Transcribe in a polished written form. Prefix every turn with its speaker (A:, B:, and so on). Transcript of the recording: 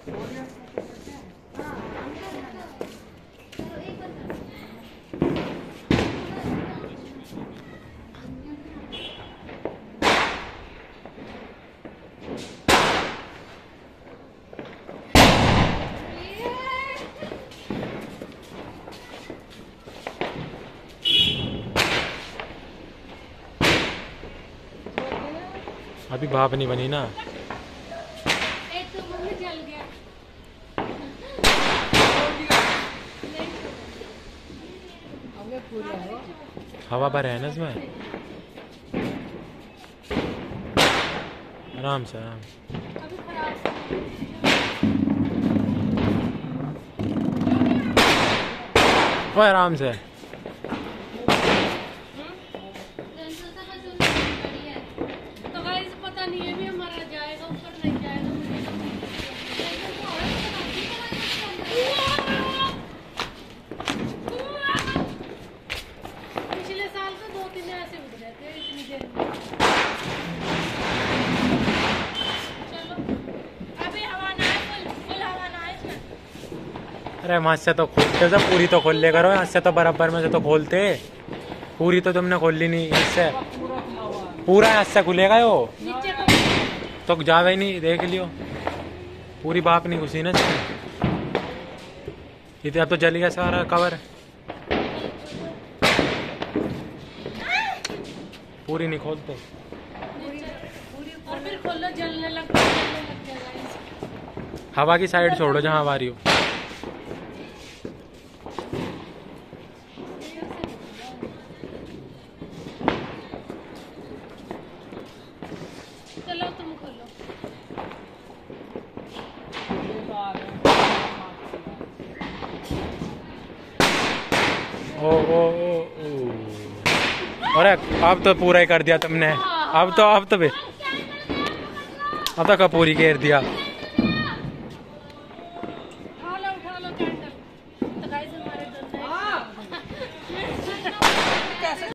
A: अभी भाप नहीं बनी ना।
B: जल गया।
A: हवा भर है ना इसमें। आराम से आराम से। वो आराम से।
B: तो गाइस पता नहीं है भी हमारा जाएगा ऊपर नहीं जाएगा। पिछले साल तो 2-3 ऐसे उठ गए थे इतनी देर में। चलो अभी हवा ना है, फुल हवा ना है इसमें।
A: अरे वहाँ से तो खोलते सब पूरी तो खोल ले करो, यहाँ से तो बराबर में से तो खोलते। पूरी तो तुमने खोल ली नहीं, इससे पूरा यहाँ से खुलेगा यो
B: नीचे
A: तो जावे ही नहीं। देख लियो पूरी भाप नहीं घुसी ना इसमें। ये अब तो जल गया सारा कवर। पूरी नहीं खोलते।
B: और फिर खोलो जलने लग जाएगा।
A: हवा की साइड छोड़ो जहाँ हवा आ रही हो।
B: चलो तुम खोलो।
A: ओ ओ ओ ओ। अरे अब तो पूरा ही कर दिया तुमने। अब तो कपूरी घेर दिया।